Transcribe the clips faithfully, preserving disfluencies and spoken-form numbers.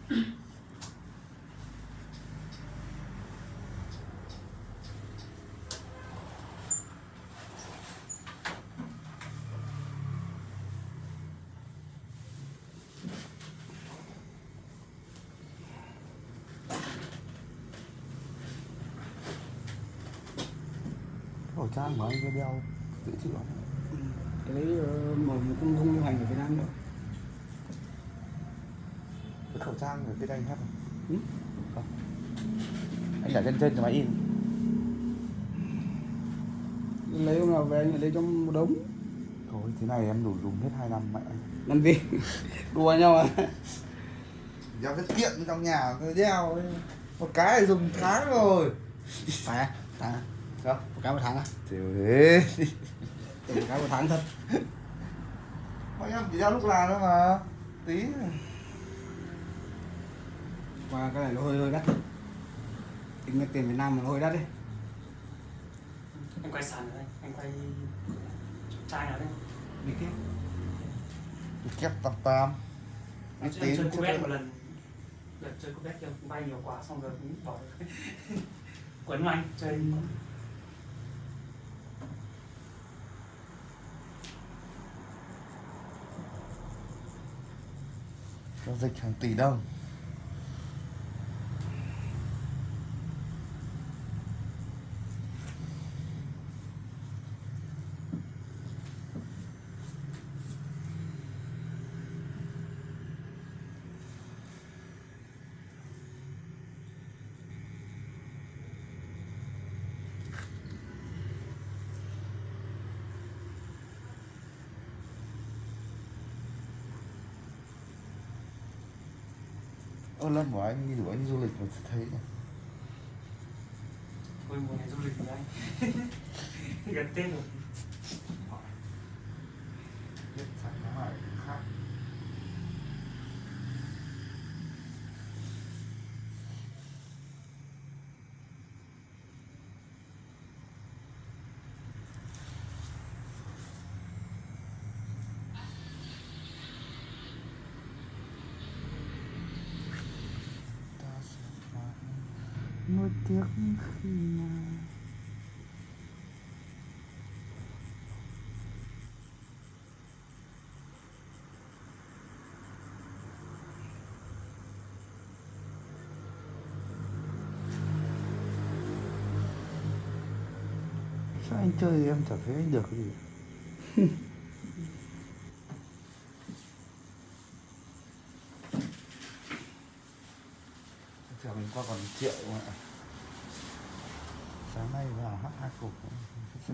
Khẩu trang của anh có đeo dự trữ không? Ừ. Cái đấy mà cũng không lưu hành ở Việt Nam đâu. Cái khẩu trang của bên anh hết rồi. Ừ? Không. Anh để trên trên cho máy in. Lấy hôm nào về anh phải lấy trong một đống. Thôi thế này em đủ dùng hết hai năm mẹ. Làm gì? Đùa nhau à? Đeo cái kiện trong nhà tôi đeo một cái dùng tháng rồi. Phải à? Tháng à? Không? Một cái một tháng à? Chịu thế. Một cái một tháng thật. Mọi em chỉ đeo lúc nào thôi mà. Tí. Và cái này nó hơi hơi đắt. Tính tiền Việt Nam mà nó hơi đắt đi. Anh quay sàn rồi anh, anh quay trai nào đấy? Đi kép. Đi kép tam tam. Anh chơi cô bé một lần. Đợt chơi cô bé kia bay nhiều quá xong rồi cũng bỏ được. Quấn anh chơi. Giao dịch hàng tỷ đồng. Ơ lần của anh đi rủ anh du lịch mà thấy nhỉ? Thôi mùa này du lịch rồi anh. Gần Tết rồi. Biết sẵn nó lại khác. Nuối tiếc khi nào sao anh chơi em chả thấy anh được cái gì. Chờ mình qua còn triệu mà. Sáng nay vào hát hai cục cũng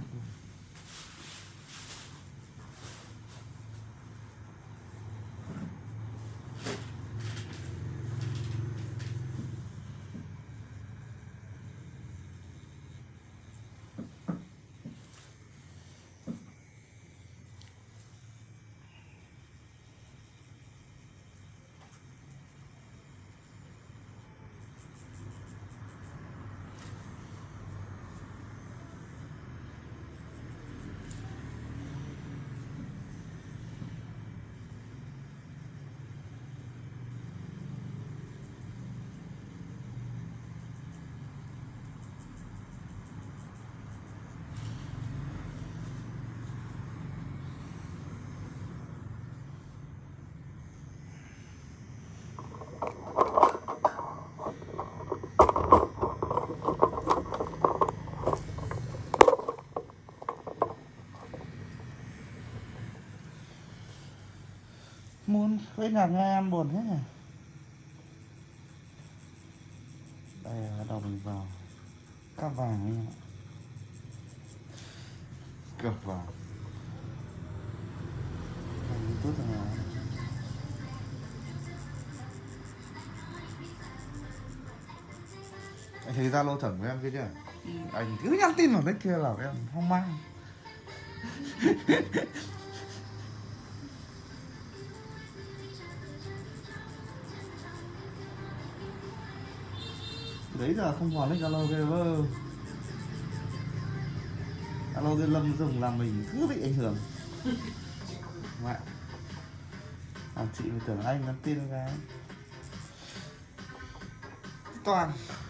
muốn với nhà nghe em buồn hết nhỉ. Đây là đầu mình vào cáp vàng ấy ạ. Cược vàng anh tốt rồi nào. Anh thấy Zalo thẩm của em kia chưa? Ừ. Anh cứ nhắn tin vào đấy kia là em hoang mang. Đấy giờ không còn nick Zalo kia vơ. Zalo kia Lâm dùng làm mình cứ bị ảnh hưởng. Mẹ. À, chị mới tưởng anh nhắn tin cái. toàn.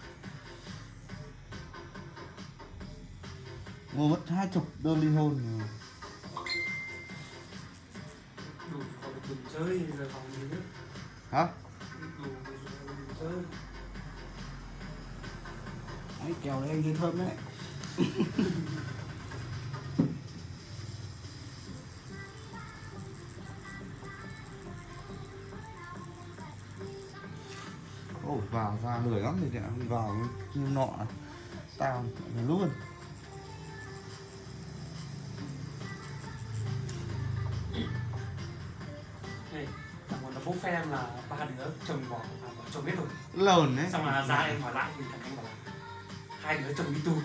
Ngô mất hai chục đơn ly hôn rồi. Đủ còn được đừng chơi giờ phòng gì nữa. Hả? Đủ đừng chơi. Đấy, kèo đấy anh thấy thơm đấy. Ôi vào ra lười lắm thì vào như nọ tao luôn. Này, thằng còn là bố phe em là ba đứa chồng bỏ à, bỏ chồng hết rồi. Lờn đấy. Xong là ra em hỏi lại thì thằng anh bảo là hai đứa chồng đi tù.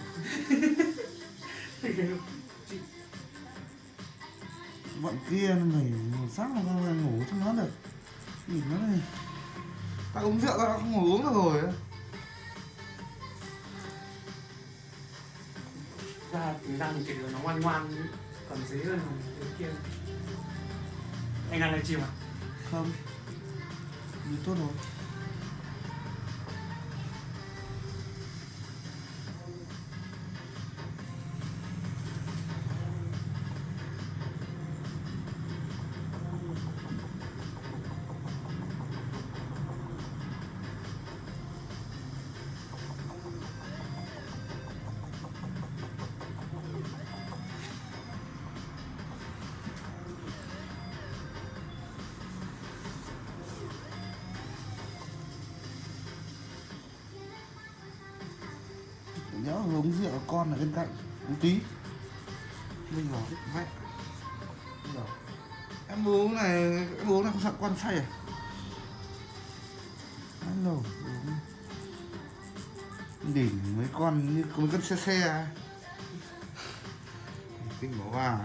Bọn kia mày sáng là tao ngủ trong nó được. Nhìn nó này. Tao uống rượu tao không ngủ uống được rồi á. Ra tính ra mình cái đứa nó ngoan ngoan còn dễ hơn đứa kia. Anh ăn livestream à? Không. Như tốt rồi. Nhớ uống rượu con ở bên cạnh uống tí mình bảo vẽ em uống này em uống này không sợ con say à? Hello uống đỉnh mấy con như mấy con xe xe kinh bỏ vào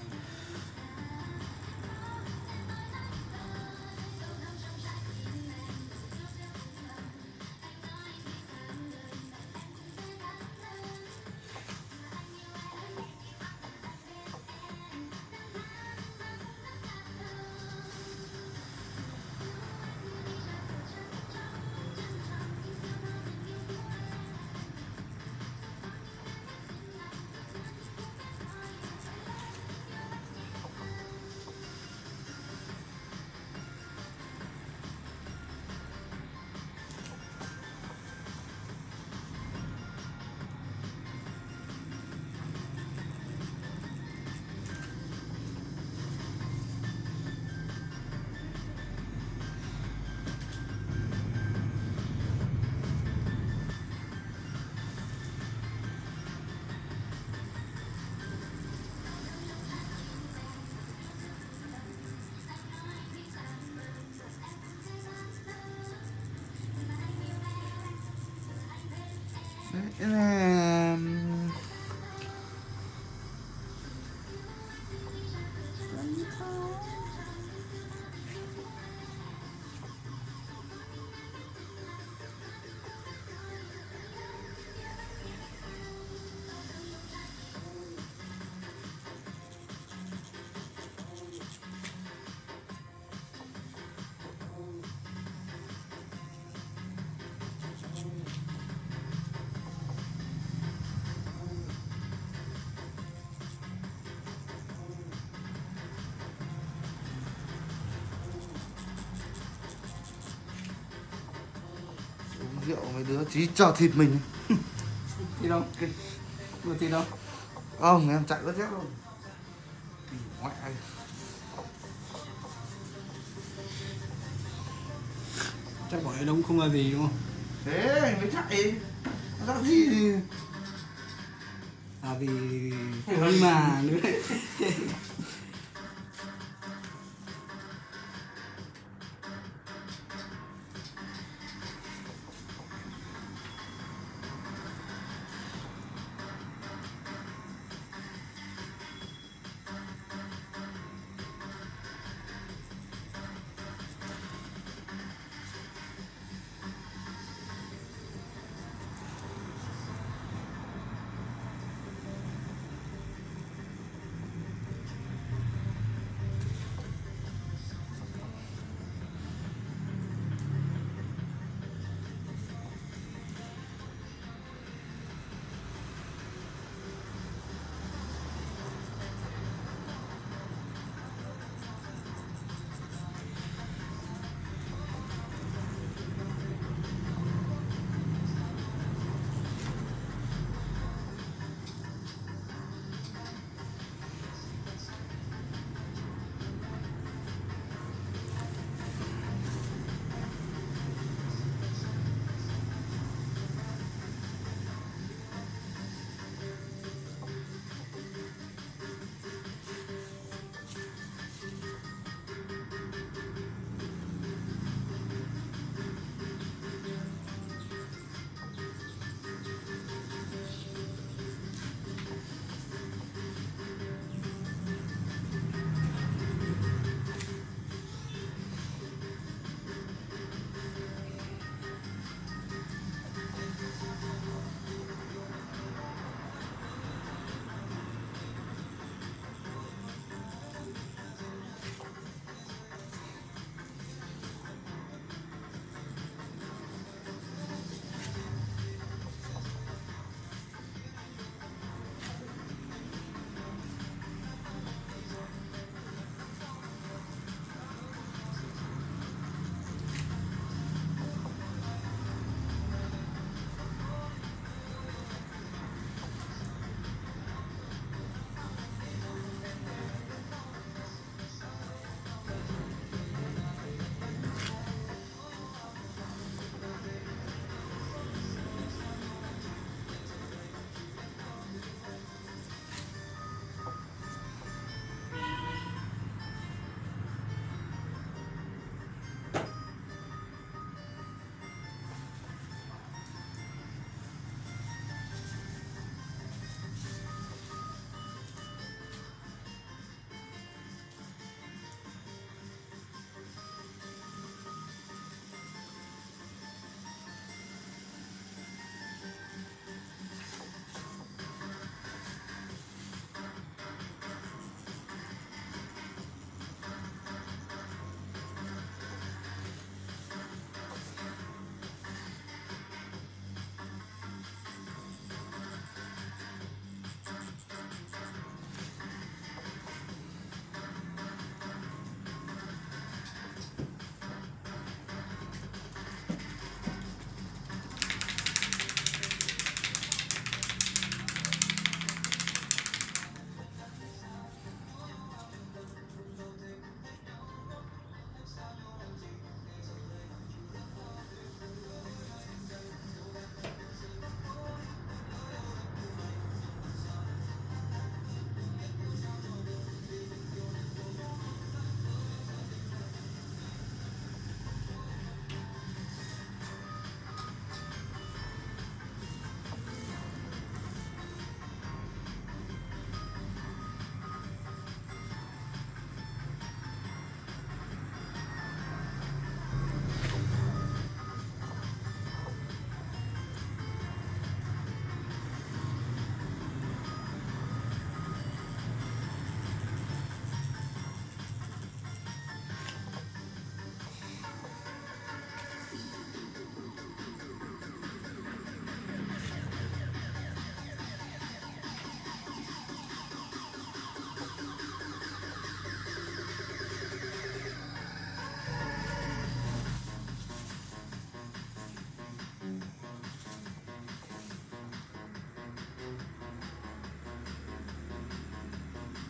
đấy là uống rượu mấy đứa chí cho thịt mình Thì đâu? Vừa thì đâu? không em chạy rất chết luôn ngoại anh Chắc bỏ đông không là gì đúng không? thế anh mới chạy ra gì thì À vì không mà nữa.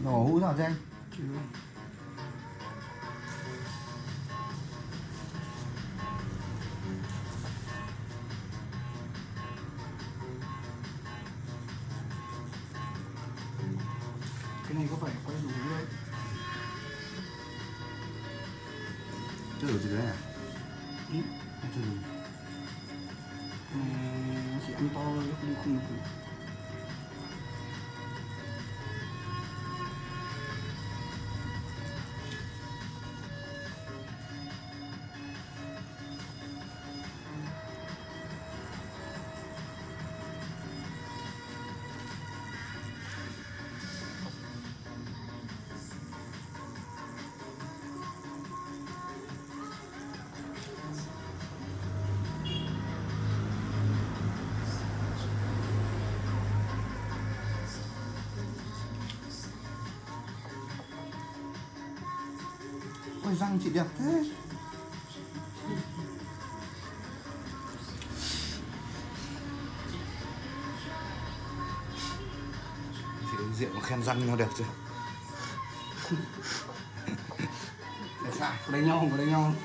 Nổ hũ nào cho anh. Chưa. Cái này có phải quay đủ rồi. Chưa đủ gì đấy à? Ừ. Chưa đủ. Cái này chỉ ăn to thôi, không không được. Ôi răng chị đẹp thế. Chị uống rượu mà khen răng nhau đẹp chưa? Để sao? Có đánh nhau không? Có đánh nhau không?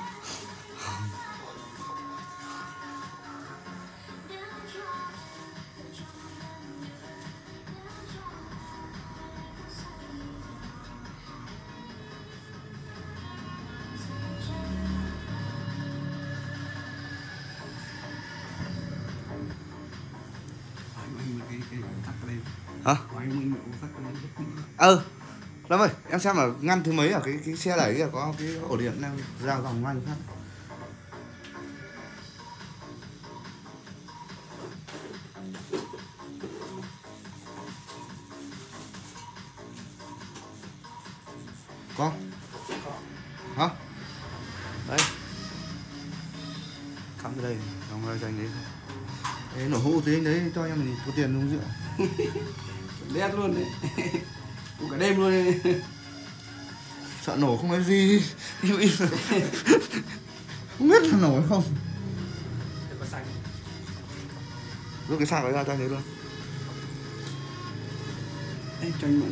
Hả? Ừ. Lâm ơi, em xem là ngăn thứ mấy ở cái cái xe đẩy kìa, có cái ổ điện đang ra dòng ngăn phát. Có. Hả? Đấy. Cắm ở đây, xong rồi dành đấy. Đấy, nổ hũ tí anh đấy cho em mình có tiền uống rượu. Đét luôn đấy. Uống cả đêm luôn đấy. Sợ nổ không nói gì. Không biết là nổ hay không. Có xanh. Rút cái sạc đấy ra cho anh đấy luôn. Ê, cho anh mượn.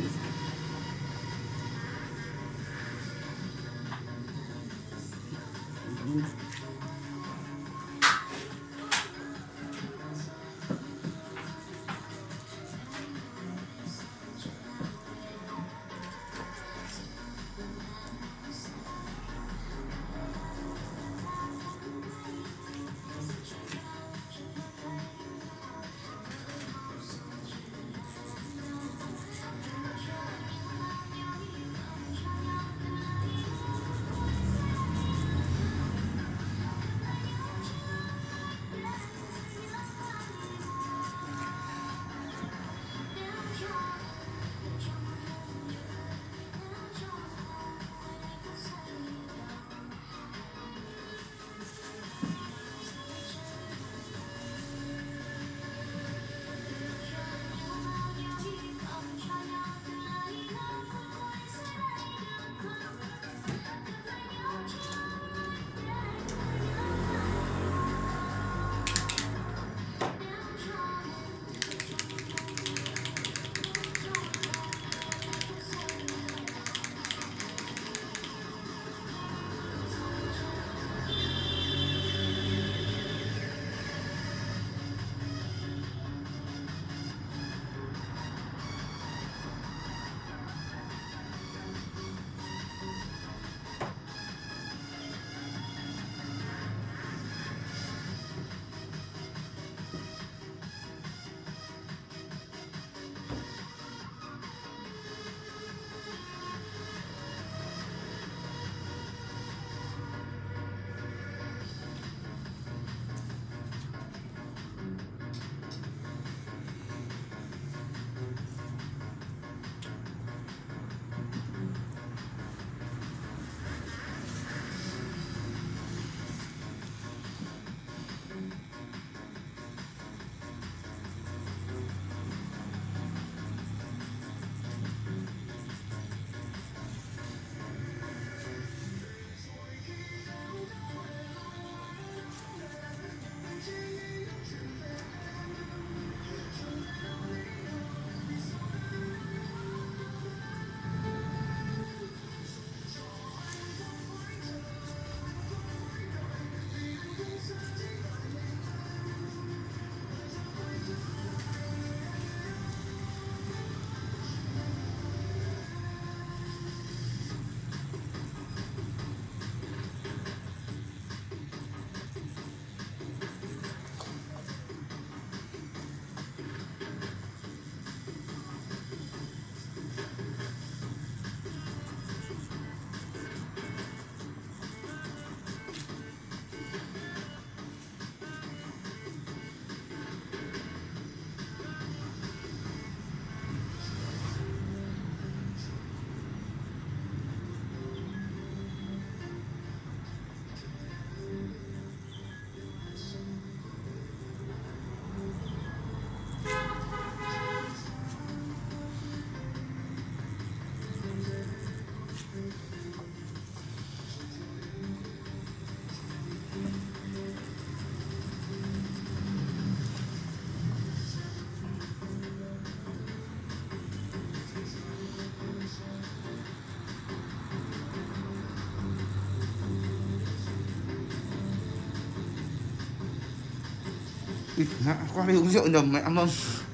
Địt ngã qua đây uống rượu nhầm mẹ mâm.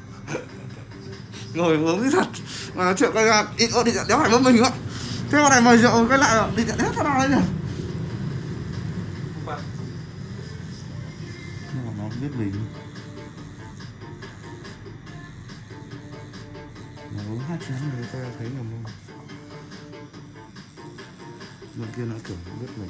Ngồi uống cái thật mà nói chuyện cái ra ít ớt đi đéo phải mâm mình ạ. Thế con này mời rượu cái lại đi hết thế nào đấy nhỉ? Nhưng mà nó không biết mình. Nó uống hai chén người ta thấy nhầm không? Bên kia nó kiểu không biết mình.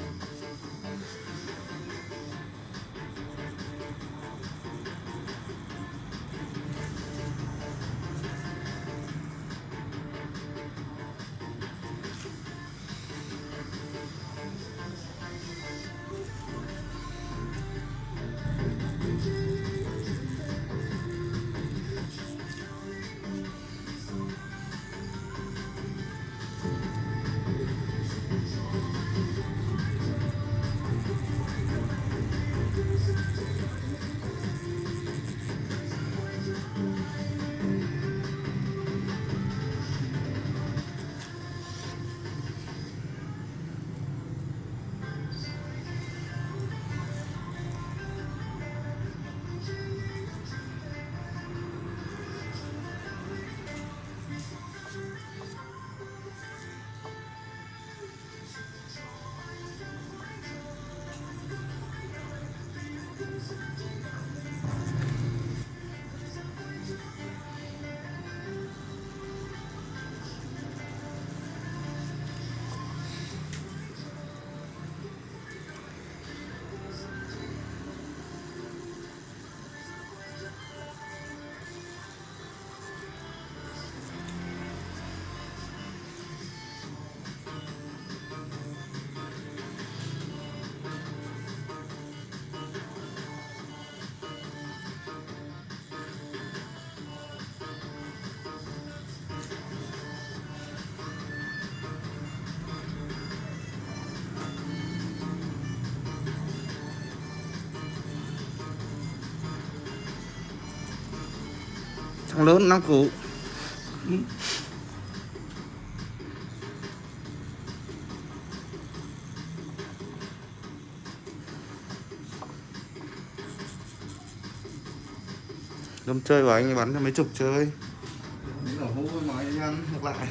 Thằng lớn năm củ. Ừ. Đâm chơi của anh bắn cho mấy chục chơi. Đấy là hú nói nhăn ngược lại.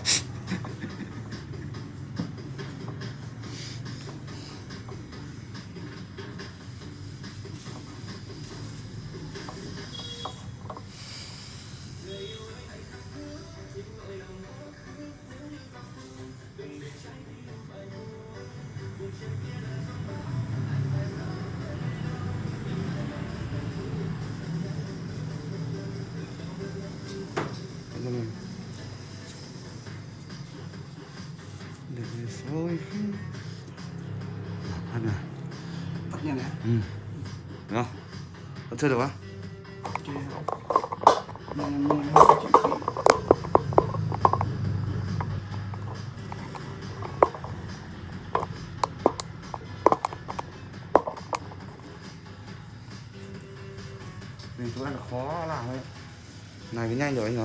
Để rồi ăn à Tắt nha nè. ừ được không? Vẫn chơi được không? Chơi nhưng mà nó chịu khí. Mình chỗ này là khó làm đấy. Này cái nhanh rồi anh hả?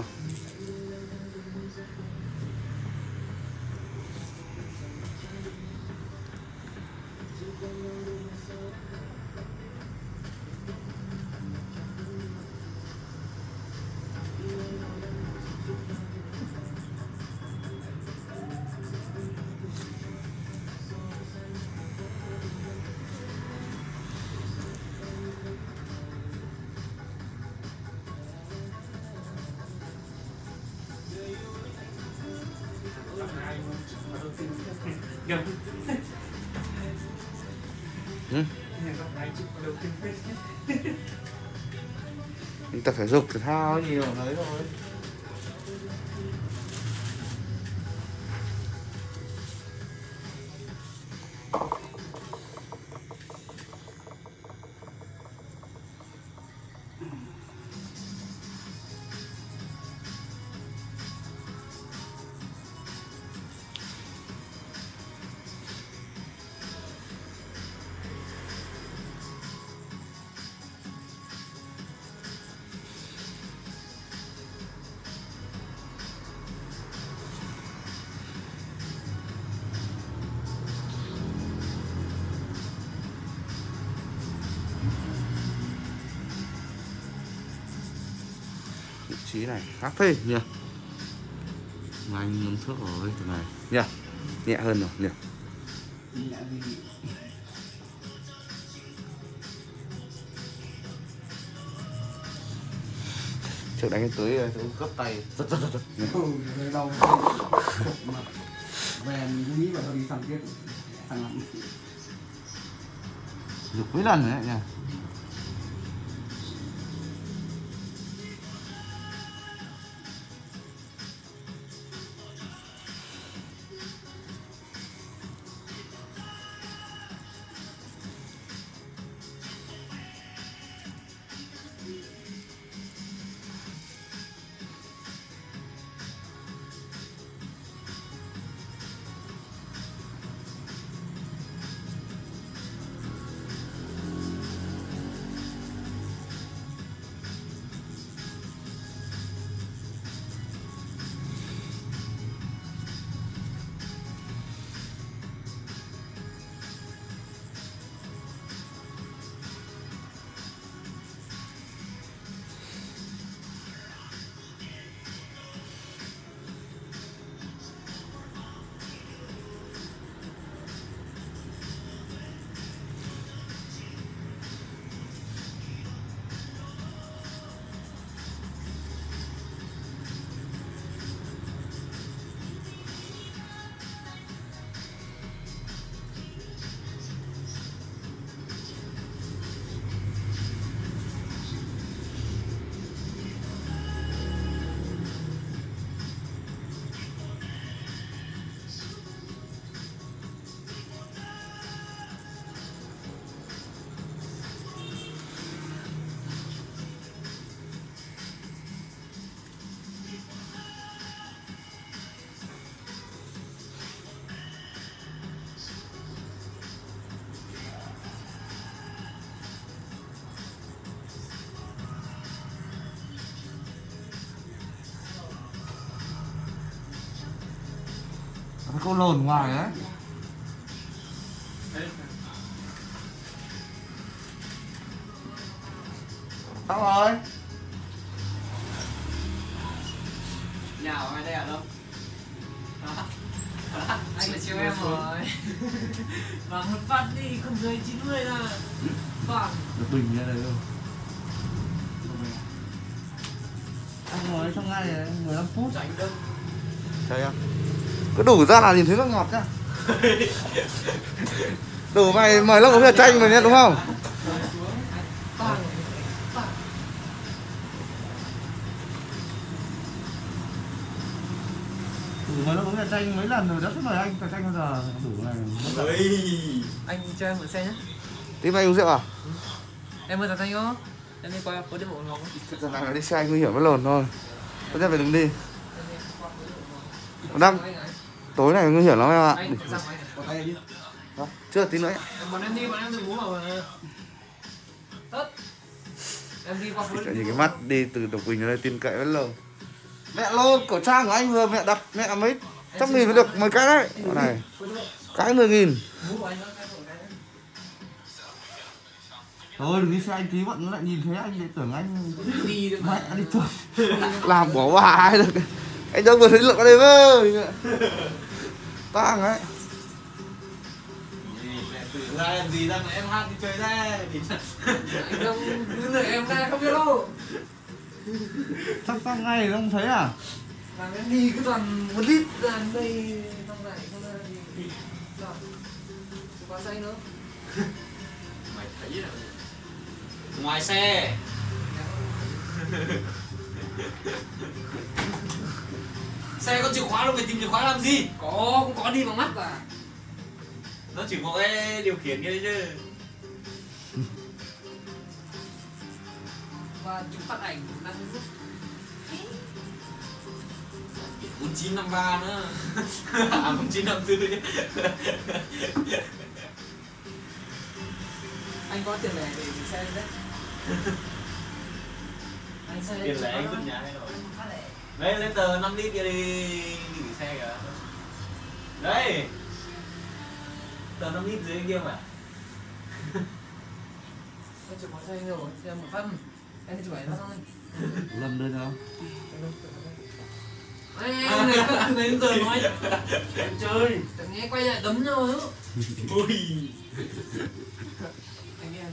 Gần. Ừ. Mình tập thể dục thể thao nhiều đấy thôi. xí này khác phê nhỉ. Anh muốn thước rồi cái này nhỉ, nhẹ hơn rồi nhỉ. Trước đánh tới tôi gấp tay rất rất rất rất đau mà về mình nghĩ vào thôi đi sang tiếp sang lắm được mấy lần rồi đấy nha. Cô lồn ngoài đấy. Sao rồi? Nhà ở ngoài đây ở đâu? Anh phải chiều em rồi. Và một phát đi không dưới chín mươi là vâng. Được bình ra đây không? Anh ngồi trong ngay này mười lăm phút. Rảnh đâu. Thấy không? Cứ đủ ra là nhìn thấy nó ngọt nhá. Đủ mày mời nó có biết chanh mà nhá đúng không? Đủ mời nó có biết chanh mấy lần rồi, rất mời anh phải chanh bao giờ đủ này. Anh cho em mượn xe nhé. Tí mày uống rượu à? Em mượn thanh không? Em đi qua phố đi bộ ngọc. Giờ này nó đi xe anh nguy hiểm với lồn thôi. Tốt nhất phải đừng đi. Đang tối này nguy hiểm lắm em ạ. Anh ra ngoài này. Đó, chưa tí nữa. Bọn em đi, bọn em đừng uống vào mà. Tất. Em đi qua phố. Nhìn cái mắt đi từ Độc Quỳnh ra đây tin cậy với lồn. Mẹ lô cổ trang của anh vừa mẹ đặt mẹ mấy trăm nghìn mới được mấy cái đấy. Cái này cái mười nghìn. Thôi đừng đi xe anh tí bọn nó lại nhìn thấy anh lại tưởng anh đi được mẹ đi thôi. Làm bỏ bà ai được. Anh đâu vừa thấy lượng ở đây với tang ấy. Từ ra em gì ra mà em hát đi chơi ra. Anh không cứ đợi em ra không biết đâu. Chắc sang ngay không thấy à? Làm em đi cứ toàn một lít ra đây xong lại không ra đi. Rồi. Có xanh nữa. Mày thấy là ngoài xe. Xe có chìa khóa đâu, mày tìm chìa khóa làm gì? Có, cũng có đi bằng mắt à. Nó chỉ có cái điều khiển kia đấy chứ. Và chụp phát ảnh đang giúp. bốn chín năm ba nữa. À bốn chín năm tư chứ. Anh có tiền lẻ để gửi xe đấy. Anh xe Tiền lẻ anh vứt nhà hay rồi. Đấy lấy tờ năm lít kia đi gửi xe kìa. Đấy. Tờ năm lít dưới kia mà. Anh chụp có xe rồi, xe một phân. Em đi chụp ảnh thôi. Lâm đưa cho. Ê, em này cất từ nãy đến giờ nói Em chơi. Chẳng nghe quay lại đấm nhau nữa. Ui. Anh em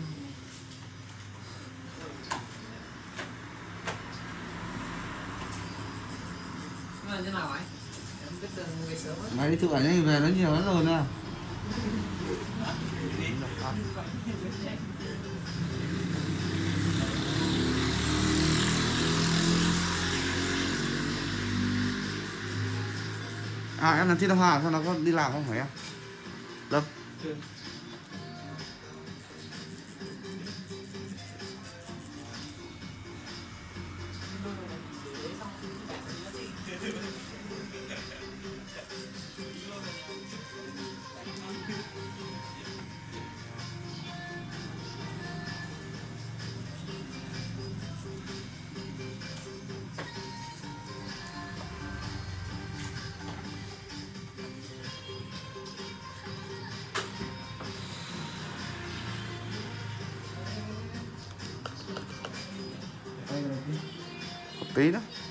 nhưng mà như nào ấy? Em biết đường ngày sớm á. Mày đi chụp ảnh anh về nó nhiều lắm rồi nè. À em làm thi đua hoa sao nó có đi làm không phải em? Lâm. Tí nữa.